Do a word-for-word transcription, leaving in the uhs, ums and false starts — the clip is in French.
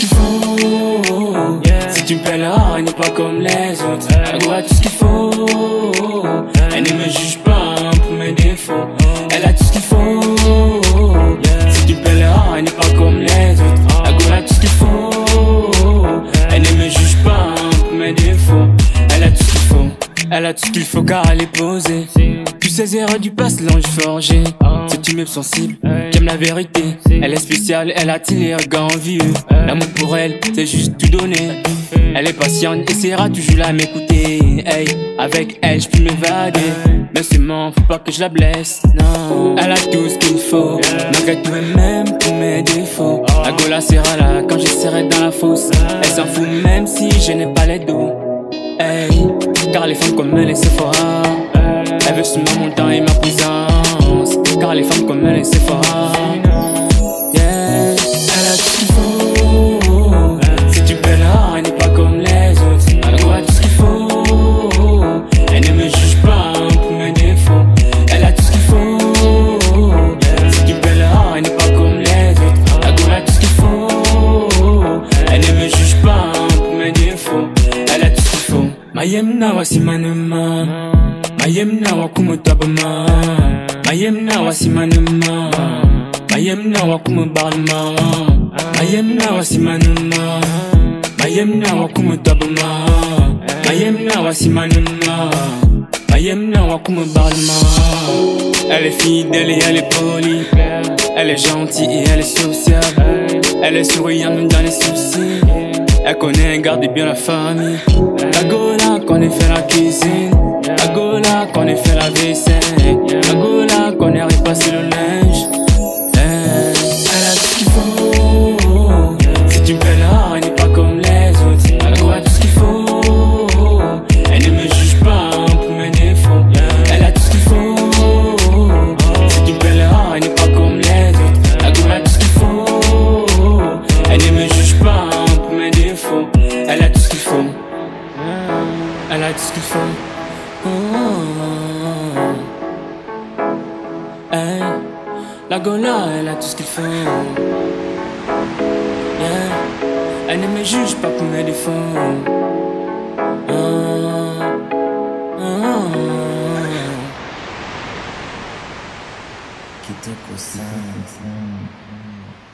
qu'il faut. Si tu me plais là, elle n'est pas comme les autres. Elle a tout ce qu'il faut. Elle ne me juge pas pour mes défauts. Elle a tout ce qu'il faut. Si tu me plais là, elle n'est pas comme les autres. Elle a tout ce qu'il faut. Elle ne me juge pas pour mes défauts. Elle a tout ce qu'il faut. Elle a tout ce qu'il faut car elle est posée. Toutes ces erreurs du passé l'ange forgé. C'est une meuf sensible qui aime la vérité. Elle est spéciale, elle attire les regards envieux. L'amour pour elle, c'est juste tout donner. Elle est patiente, essaiera toujours à m'écouter. Hey, avec elle, je peux m'évader. Mais seulement, faut pas que je la blesse. Non, elle a tout ce qu'il faut. Malgré tout, elle m'aime pour mes défauts. La gola sera là quand je serai dans la fosse. Elle s'en fout même si je n'ai pas les dos. Hey, car les femmes comme elle, c'est fort. Elle veut seulement mon temps et ma présence. Car les femmes comme elle, c'est fort. Yeah, elle a tout ce qu'il faut. Si tu peux là, elle n'est pas comme les autres. Elle a tout ce qu'il faut. Elle ne me juge pas pour mes défauts. Elle a tout ce qu'il faut. Si tu peux là, elle n'est pas comme les autres. Elle a tout ce qu'il faut. Elle ne me juge pas pour mes défauts. Elle a tout ce qu'il faut. Mayem na wasimanema. Mayem na wakumutaba. Mayem na wasimanema. Mayem na wakumubalma. Mayem na wasimanema. Mayem na wakumutaba. Mayem na wasimanema. Mayem na wakumubalma. Elle est fidèle et elle est polie. Elle est gentille et elle est sociable. Elle est souriante même dans les soucis. Elle connaît, garde bien la famille. La gola connaît fait la cuisine. La gola connaît fait la vaisselle. La gola connaît repasser le linge. Elle, elle a tout ce qu'il faut. Si tu me fais là, elle n'est pas comme les autres. Elle a tout ce qu'il faut. Elle ne me juge pas pour mes défauts. Elle a tout ce qu'il faut. Si tu me fais là, elle n'est pas comme les autres. Elle a tout ce qu'il faut. Elle ne me juge pas pour mes défauts. Elle a tout ce qu'il faut. Elle a tout ce qu'il faut. Oh, oh, oh. Hey, la gola, elle a tout ce qu'il faut. Yeah. Elle ne me juge pas pour mes défauts. Oh, oh, oh. Kitoko Sound.